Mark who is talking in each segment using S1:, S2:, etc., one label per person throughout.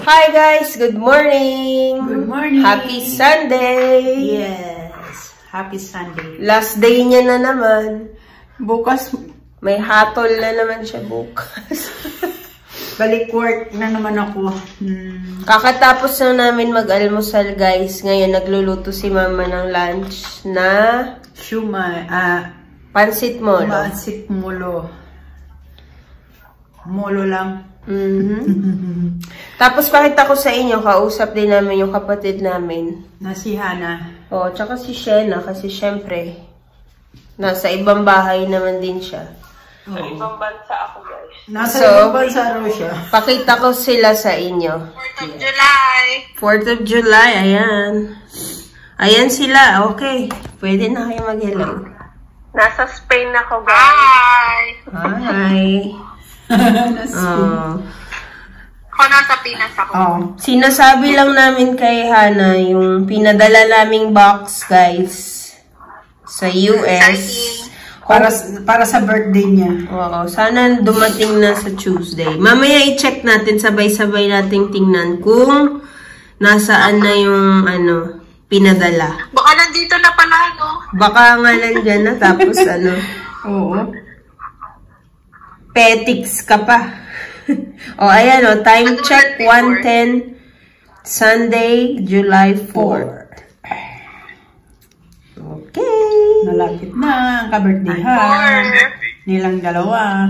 S1: Hi guys! Good morning!
S2: Good morning!
S1: Happy Sunday!
S2: Yes! Happy Sunday!
S1: Last day niya na naman.
S2: Bukas,
S1: may hatol na naman siya bukas.
S2: balik work na naman ako.
S1: Kakatapos na namin mag-almusal guys. Ngayon nagluluto si mama ng lunch na
S2: Shumai,
S1: pansit molo.
S2: Pansit molo. Molo lang.
S1: Tapos pakita ko sa inyo, kausap din namin yung kapatid namin.
S2: Na si Hana.
S1: Oh, tsaka si Shena kasi syempre nasa ibang bahay naman din siya. Sa ibang bansa ako guys.
S2: Nasa ibang bansa raw siya.
S1: Pakita ko sila sa inyo.
S3: 4th of July.
S1: 4th of July, ayan. Ayan sila, okay. Pwede na kayo mag-hello. Nasa Spain ako guys.
S3: Hi!
S1: Hi.
S3: Ako nasa Pinas ako.
S1: Sinasabi lang namin kay Hana yung pinadala naming box guys sa US.
S2: Para sa birthday niya.
S1: Oo, sana dumating na sa Tuesday. Mamaya i-check natin, sabay-sabay nating tingnan kung nasaan na yung pinadala.
S3: Baka nandito na pala, no?
S1: Baka nga nandyan na, tapos
S2: Oo.
S1: Petix ka pa. O, ayan time check, 1:10, Sunday, July 4. Okay.
S2: Malapit na ang ka-birthday-han. Nilang dalawa.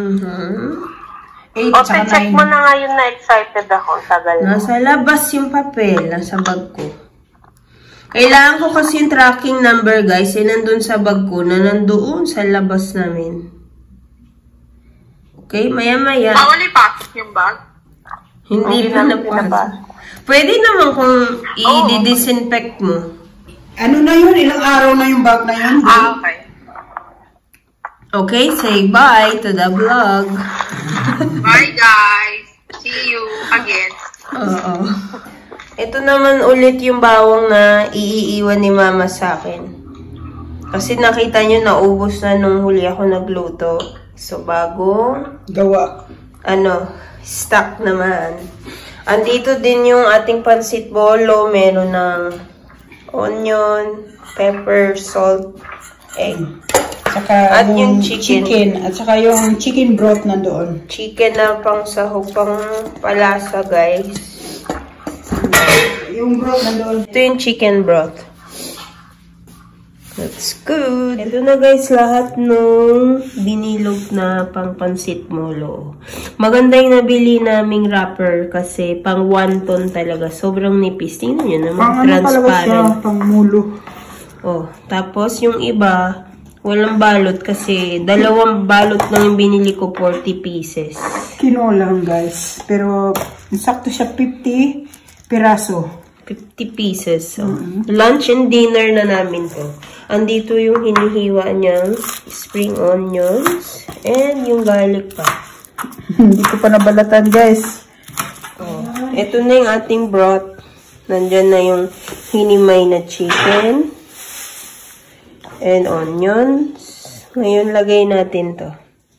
S2: 8
S1: Okay, check mo na ngayon na excited ako. Tagal na. Nasa labas yung papel. Nasa bag ko. Kailangan ko kasi yung tracking number, guys. Nandun sa bag ko na nandoon sa labas namin. Okay, maya-maya.
S3: Bawal ipasok yung bag?
S1: Hindi pa napasok. Pwede naman kung i-disinfect mo.
S2: Ano na yun? Ilang araw na yung bag na yun?
S3: Okay.
S1: Okay, say bye to the vlog.
S3: Bye, guys. See you again.
S1: Oo. Ito naman ulit yung bawang na iiwan ni mama sa akin. Kasi nakita nyo, naubos na nung huli ako nagluto. So, bagong
S2: gawa.
S1: Stock naman. Andito din yung ating pansit bolo. Meron ng onion, pepper, salt, egg.
S2: Saka
S1: at yung chicken.
S2: At saka yung chicken broth nandoon.
S1: Chicken na pang sahog, pang palasa, guys.
S2: Yung broth nandoon.
S1: Ito yung chicken broth. That's good. Ito na guys, lahat nung binilog na pang pansit molo. Maganda yung nabili naming wrapper kasi pang 1 ton talaga. Sobrang nipis. Tingnan nyo naman, transparent.
S2: Pang mulo.
S1: Oh, tapos yung iba, walang balot kasi 2 balot lang yung binili ko, 40 pieces.
S2: Kino lang guys. Pero sakto siya 50 piraso.
S1: 50 pieces. So, lunch and dinner na namin to. Andito yung hinihiwa niyang spring onions and yung garlic pa.
S2: Hindi ko pa nabalatan guys.
S1: Oh, ito na yung ating broth. Nandyan na yung hinimay na chicken and onions. Ngayon, lagay natin to.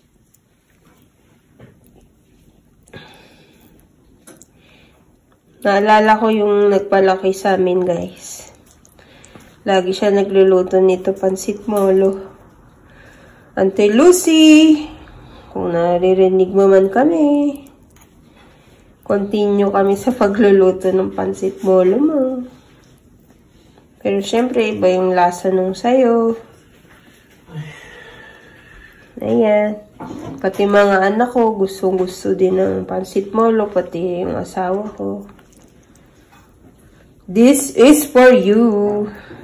S1: Naalala ko yung nagpalaki sa amin, guys. Lagi siya nagluluto nito, pansit molo. Auntie Lucy, kung naririnig mo man kami, continue kami sa pagluluto ng pansit molo mo. Pero syempre, iba yung lasa nung sayo. Ayan. Pati mga anak ko, gustong-gusto din ng pansit molo, pati yung asawa ko. This is for you.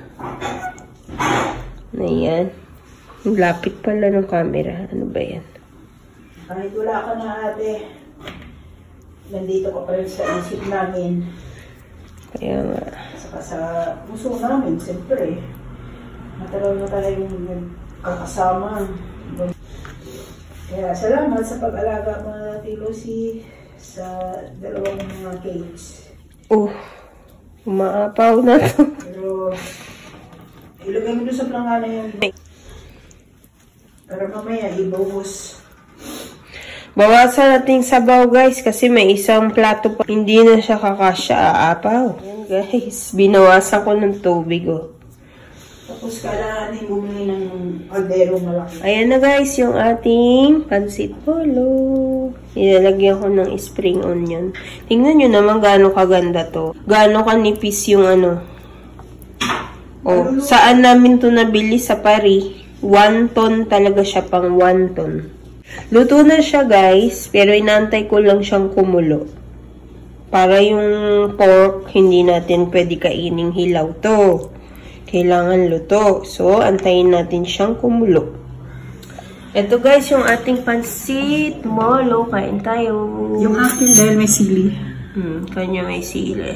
S1: Ayan. Lapit pala ng camera. Ano ba yan?
S2: Kahit wala ka na ate, nandito ka pa rin sa isip namin.
S1: Kaya nga.
S2: Saka sa puso namin, siyempre. Matagal na tayong kakasama. Kaya salamat sa pag-alaga mo na Lucy sa 2 mga cakes.
S1: Umaapaw na to.
S2: Pero, ilagay mo doon sa plangana yung. Pero mamaya, ibuhos.
S1: Bawasan natin sabaw guys kasi may isang plato pa. Hindi na siya kakasya aapaw. Ayan guys, binawasan ko ng tubig oh.
S2: Tapos kailangan bumili ng kaldero malaki.
S1: Ayan na guys, yung ating pansit polo. Ilalagyan ko ng spring onion. Tingnan nyo naman gaano kaganda to. Gaano kanipis yung ano. Oh, saan namin to nabili sa Paris? 1 ton talaga siya, pang 1 ton. Luto na siya guys, pero inaantay ko lang siyang kumulo. Para yung pork, hindi natin pwede kaining hilaw to. Kailangan luto. So, antayin natin siyang kumulo. Ito guys, yung ating pansit molo. Kain tayo.
S2: Yung akin dahil may sili.
S1: Kanya may sili.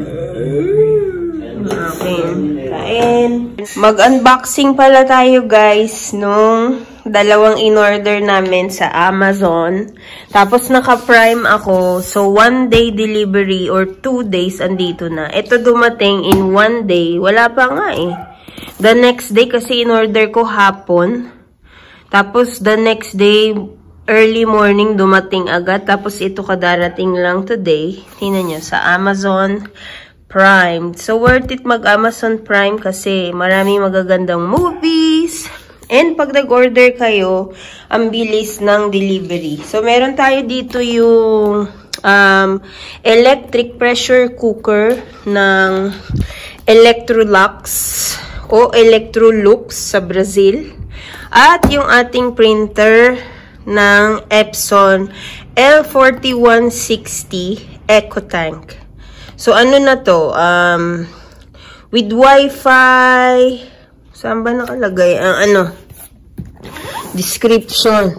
S1: Okay. Kain. Mag-unboxing pala tayo guys nung dalawang in-order namin sa Amazon. Tapos naka-prime ako. So, 1 day delivery or 2 days andito na. Ito dumating in 1 day. Wala pa nga eh. The next day kasi in-order ko hapon. Tapos the next day, early morning dumating agad. Tapos ito kadarating lang today. Tingnan nyo sa Amazon Prime. So, worth it mag-Amazon Prime kasi marami magagandang movies. And pag nag-order kayo, ang bilis ng delivery. So, meron tayo dito yung electric pressure cooker ng Electrolux o Electrolux sa Brazil. At yung ating printer ng Epson L4160 EcoTank. So, ano na to? With Wi-Fi. Saan ba nakalagay? Ang description.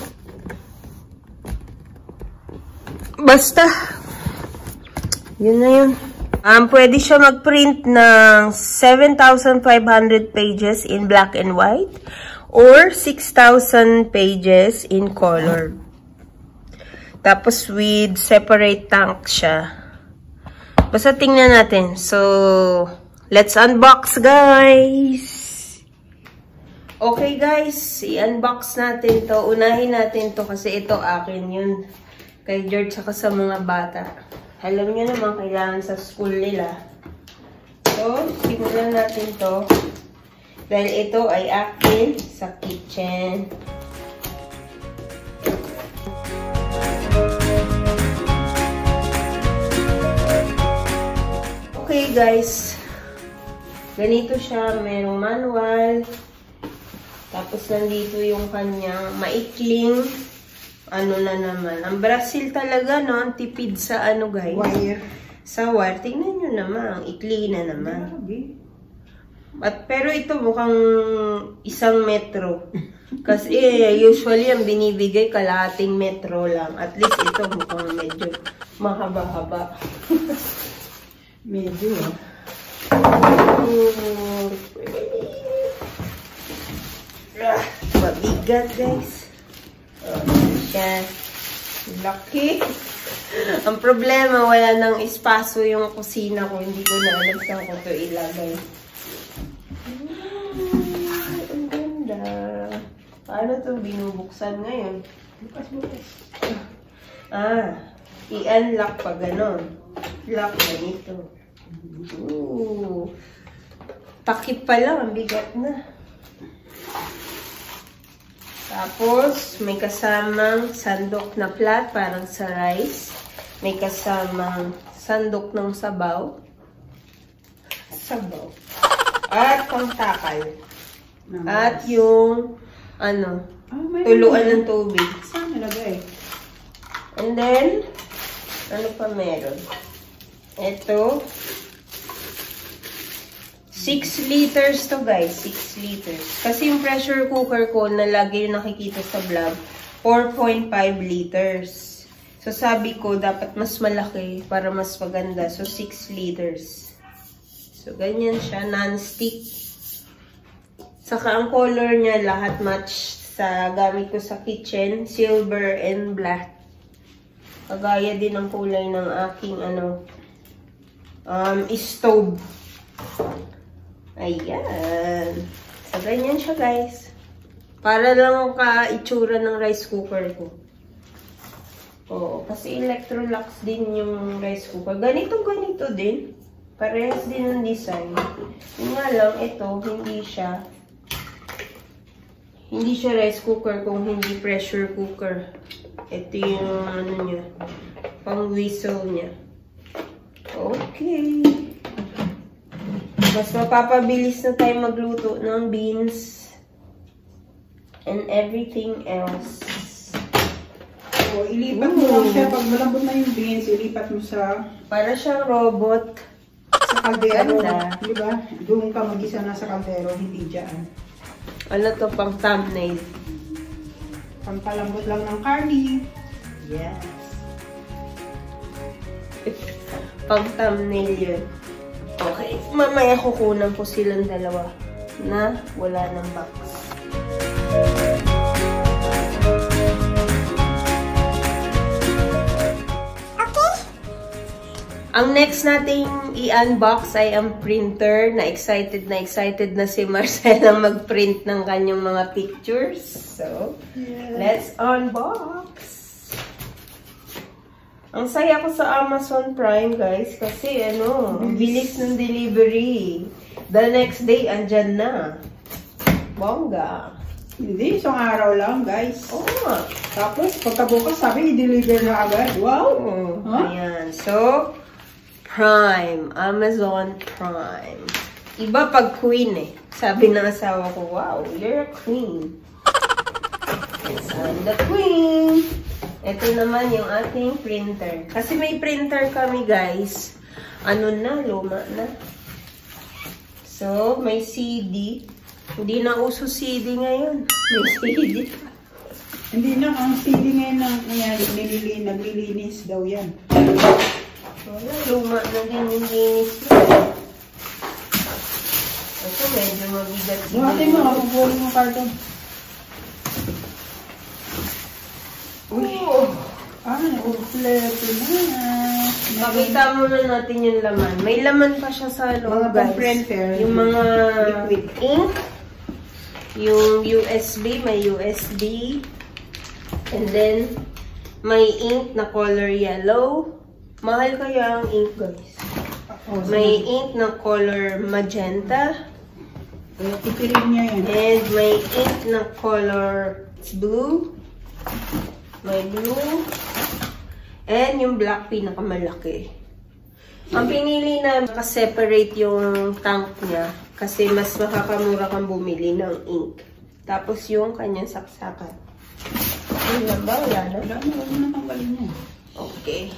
S1: Basta. Yun na yun. Pwede siya mag-print ng 7,500 pages in black and white or 6,000 pages in color. Tapos with separate tank siya. Basta tingnan natin. So, let's unbox guys! Okay guys, i-unbox natin to. Unahin natin to kasi ito akin yun. Kay George saka sa mga bata. Alam niyo naman, kailangan sa school nila. So, simulan natin to. Dahil ito ay akin sa kitchen. Okay guys. Ganito siya. Merong manual. Tapos nandito yung kanyang maikling ano na naman. Ang Brazil talaga, no? Ang tipid sa ano, guys.
S2: Wire.
S1: Sa wire. Tingnan nyo naman. Ang ikli na naman. Pero ito mukhang 1 metro. Kasi usually ang binibigay kalahating metro lang. At least ito mukhang medyo mahaba-haba.
S2: Medyo.
S1: Mabigat, guys. Siya. Laki. Ang problema, wala nang espaso yung kusina ko. Hindi ko na alam saan ko ito ilagay. Ang ganda. Paano ito binubuksan ngayon?
S2: Bukas-bukas.
S1: I-unlock pa ganon. Lock na ito. Takip pa lang. Ang bigat na. Tapos, may kasamang sandok na flat, parang sa rice. May kasamang sandok ng sabaw. Sabaw. At pangtakal. At yung, tuluan ng tubig.
S2: Saan nilagay?
S1: And then, ano pa meron? Ito. 6 liters to guys, 6 liters. Kasi yung pressure cooker ko na lagi yung nakikita sa vlog, 4.5 liters. So sabi ko, dapat mas malaki para mas maganda. So 6 liters. So ganyan siya, non-stick. Saka ang color niya lahat match sa gamit ko sa kitchen, silver and black. Kagaya din ang kulay ng aking stove. Ayan. So, ganyan siya, guys. Para lang ka itsura ng rice cooker ko. Oo, kasi Electrolux din yung rice cooker. Ganito din. Parehas din ang design. Yung nga lang, ito, hindi siya rice cooker kung hindi pressure cooker. Ito yung niya, pang whistle niya. Okay. Mas mapapabilis na tayo magluto ng beans and everything else.
S2: So, ilipat mo lang siya. Pag malambot na yung beans, ilipat mo sa...
S1: Para siyang robot.
S2: Sa kaldero.
S1: Ganda.
S2: Diba? Doon ka mag-isa na sa kaldero, hindi dyan.
S1: Ano to, pang thumbnail?
S2: Pampalambot lang ng curly.
S1: Yes. Pang thumbnail yun. Okay. Mamaya kukunan ko silang dalawa na wala ng box. Okay. Ang next nating i-unbox ay ang printer. Excited na si Marcela mag-print ng kanyang mga pictures. So, let's unbox. Ang saya ko sa Amazon Prime, guys, kasi bilis ng delivery. The next day, andyan na. Bongga.
S2: Hindi, isang araw lang, guys.
S1: Oo nga.
S2: Tapos, pagkabukas, sabi, i-deliver na agad. Wow!
S1: Ayan. So, Prime. Amazon Prime. Iba pag queen eh. Sabi ng asawa ko, wow, you're a queen. Yes, I'm the queen. Ito naman yung ating printer. Kasi may printer kami, guys. Luma na. So, may CD. Hindi na uso CD ngayon. May CD.
S2: Hindi na, ang CD ngayon naglilinis daw yan.
S1: Wala, luma na din yung linis. Ito, medyo mabigat.
S2: Buhatin mo, mabuhalin mo karton. Uy! Kompleto na.
S1: Pakita muna natin yung laman. May laman pa siya sa loob, guys. Yung mga liquid ink. Yung USB, may USB. And then, may ink na color yellow. Mahal kaya ang ink, guys. May ink na color magenta.
S2: Ipirin niya yan.
S1: And may ink na color blue. May blue. And yung black pinakamalaki. Ang pinili na makaseparate yung tank niya kasi mas makakamura kang bumili ng ink. Tapos yung kanyang saksakan. Ano lang ba? Wala na?
S2: Wala na tanggalin niya.
S1: Okay.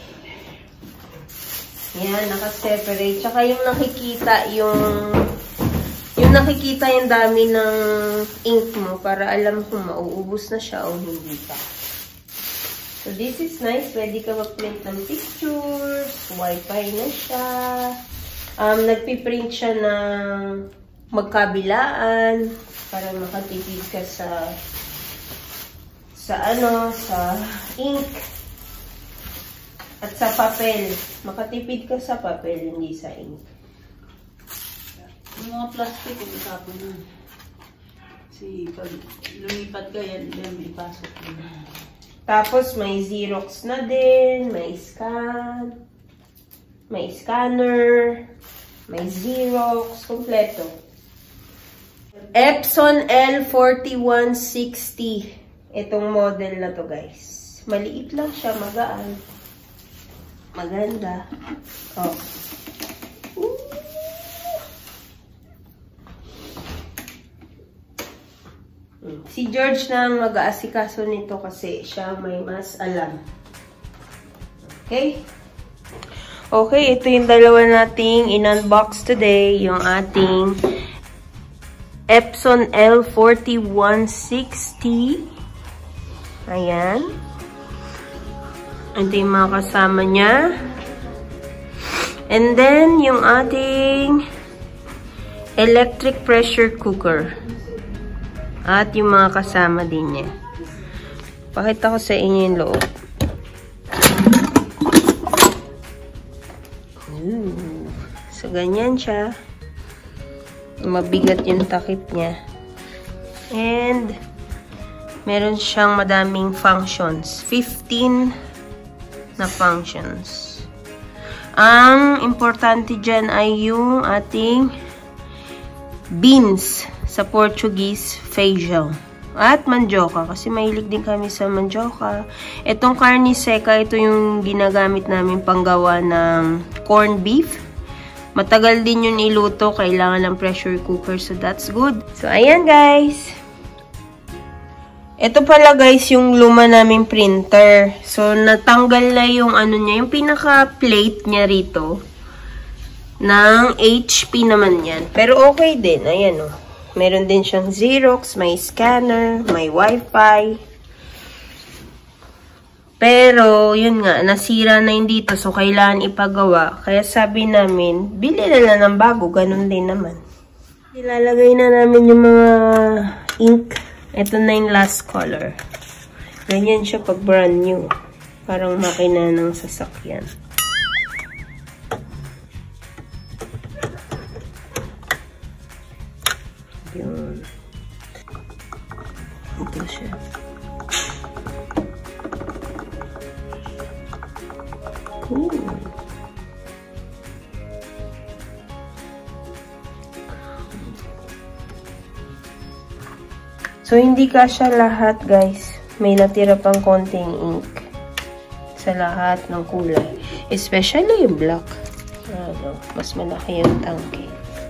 S1: Yan, nakaseparate. Tsaka yung nakikita yung dami ng ink mo para alam kung mauubos na siya o hindi pa. So, this is nice. Pwede ka mag-print ng pictures. Wi-Fi na siya. Nagpiprint siya ng magkabilaan para makatipid ka sa ink at sa papel. Makatipid ka sa papel, hindi sa ink.
S2: Yung mga plastic, itapon na. Kasi pag lumipat ka yan, may ipasok na.
S1: Tapos, may Xerox na din, may scan, may scanner, may Xerox, kompleto. Epson L4160. Itong model na to, guys. Maliit lang siya, magaan. Maganda. Oh. Si George na ang mag-aasikaso nito kasi siya may mas alam. Okay? Okay, ito yung dalawa nating in-unbox today. Yung ating Epson L4160. Ayan. Ito yung mga kasama niya. And then, yung ating electric pressure cooker. At yung mga kasama din niya. Pakita ko sa inyo yung loob. So, ganyan siya. Mabigat yung takip niya. And, meron siyang madaming functions. 15 na functions. Ang importante dyan ay yung ating beans sa Portuguese, feijão. At mandioca, kasi mahilig din kami sa mandioca. Itong carne seca, ito yung ginagamit namin panggawa ng corned beef. Matagal din yun iluto, kailangan ng pressure cooker, so that's good. So, ayan guys. Ito pala guys, yung luma naming printer. So, natanggal na yung ano niya, yung pinaka-plate niya rito. Ng HP naman yan. Pero okay din, ayan o. Meron din siyang Xerox, may scanner, may Wi-Fi. Pero, yun nga, nasira na yun dito. So, kailangan ipagawa. Kaya sabi namin, bili na lang ng bago. Ganun din naman. Ilalagay na namin yung mga ink. Ito na yung last color. Ganyan siya pag brand new. Parang makina ng sasakyan. Yun. Ito siya. So, hindi kasya lahat, guys. May natira pang konting ink sa lahat ng kulay. Especially yung black. Ano, mas malaki yung tangke.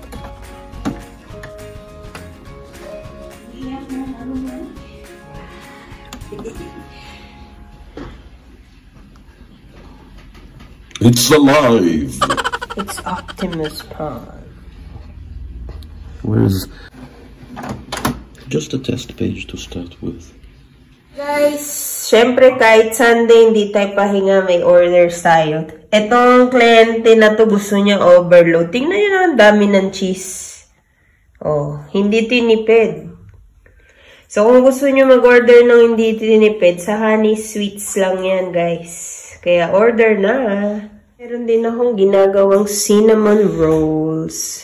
S4: It's alive!
S1: It's Optimus Prime.
S4: Where's... Just a test page to start with.
S1: Guys, syempre kahit Sunday hindi tayo pahinga, may orders tayo. Etong kliyente na to gusto niya overload. Tingnan nyo na ang dami ng cheese. Oh, hindi tinipid. So kung gusto nyo mag-order ng hindi tinipid, sa Honey Sweets lang yan guys. Kaya order na. Meron din akong ginagawang cinnamon rolls.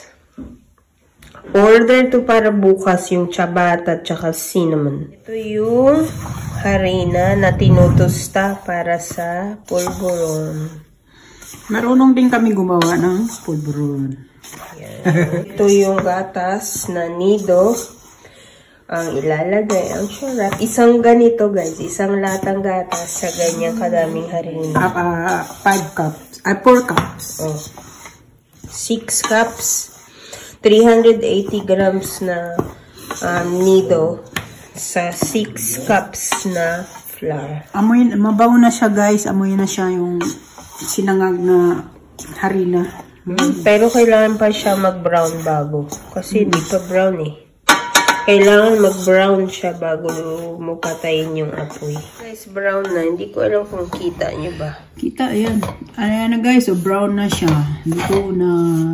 S1: Order to para bukas yung ciabatta at saka cinnamon. Ito yung harina na tinutusta para sa polvoron.
S2: Marunong din kami gumawa ng polvoron.
S1: Ito yung gatas na nido. Ang ilalagay, ang syarap. Isang ganito guys, isang latang gatas sa ganyang kadaming harina.
S2: 5 cups. 4 cups.
S1: Oh. 6 cups. 380 grams na nido sa 6 cups na flour.
S2: Amoy, mabaw na siya guys. Amoy na siya yung sinangag na harina.
S1: Pero kailangan pa siya mag-brown bago. Kasi di pa brown eh. Kailangan mag-brown siya bago mo patayin yung apoy. Guys, brown na. Hindi ko alam kung kita nyo ba.
S2: Kita, ayan. Ayan na guys, so brown na siya. Luto na.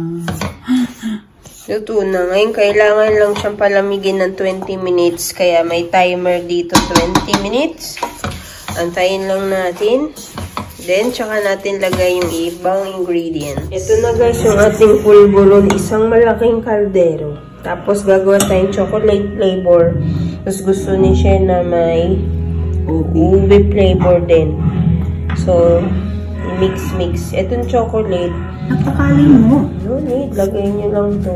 S1: Luto na. Ngayon, kailangan lang siyang palamigin ng 20 minutes. Kaya may timer dito, 20 minutes. Antayin lang natin. Then, tsaka natin lagay yung ibang ingredients. Ito na guys, yung ating pulburon. Isang malaking kaldero. Tapos, gagawa tayong chocolate flavor. Tapos, gusto ni siya na may ube flavor din. So, mix-mix. Itong chocolate.
S2: Napakalin mo.
S1: No need. Lagay nyo lang to.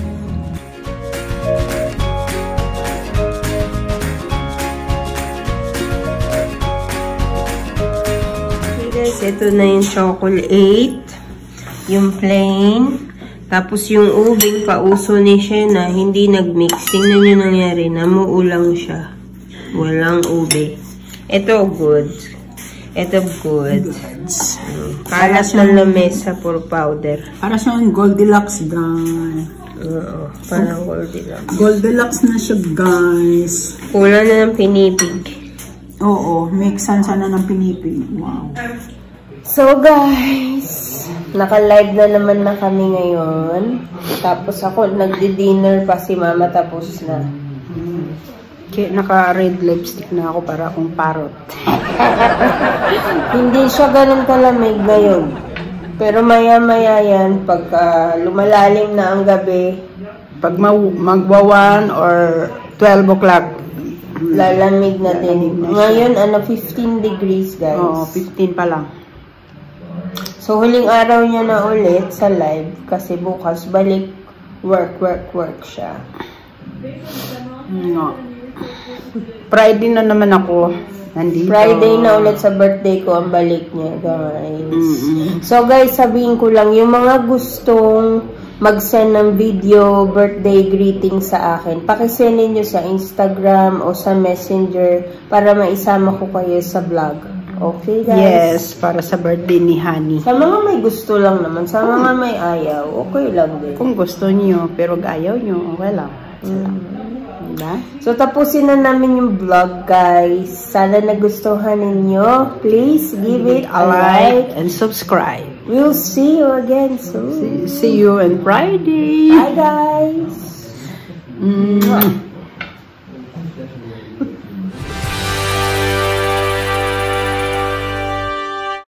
S1: Okay guys, ito na yung chocolate. Yung plain. Tapos yung ubing pauso ni siya na hindi nagmix. Tingnan nyo nangyari. Namuulang siya. Walang ube. Ito good. Ito good. Para siyang lamesa for powder.
S2: Para siyang Goldilocks guys.
S1: Oo. Parang Goldilocks.
S2: Goldilocks na siya guys.
S1: Kulang na ng pinipig.
S2: Oo. Mixan sana ng pinipig. Wow.
S1: So guys, naka-live na naman na kami ngayon. Tapos ako, nagdi-dinner pa si mama tapos na.
S2: Naka-red lipstick na ako para akong parrot.
S1: Hindi siya ganun kalamig ngayon. Pero maya-maya yan, pag lumalalim na ang gabi,
S2: Pag magwa 1 or 12 o'clock,
S1: lalamig na din. Ngayon, 15 degrees guys.
S2: Oo, 15 pa lang.
S1: So, huling araw niya na ulit sa live kasi bukas balik work siya.
S2: No. Friday na naman ako. Nandito.
S1: Friday na ulit sa birthday ko ang balik niya, guys. So, guys, sabihin ko lang, yung mga gustong mag-send ng video, birthday greeting sa akin, pakisend niyo sa Instagram o sa Messenger para maisama ko kayo sa vlog. Okay, guys?
S2: Yes, para sa birthday ni Honey.
S1: Sa mga may gusto lang naman, sa mga may ayaw, okay lang din.
S2: Kung gusto niyo, pero ayaw niyo, okay lang. Diba?
S1: So, tapusin na namin yung vlog, guys. Sana nagustuhan ninyo. Please give it a like
S2: and subscribe.
S1: We'll see you again soon.
S2: See you on Friday.
S1: Bye, guys.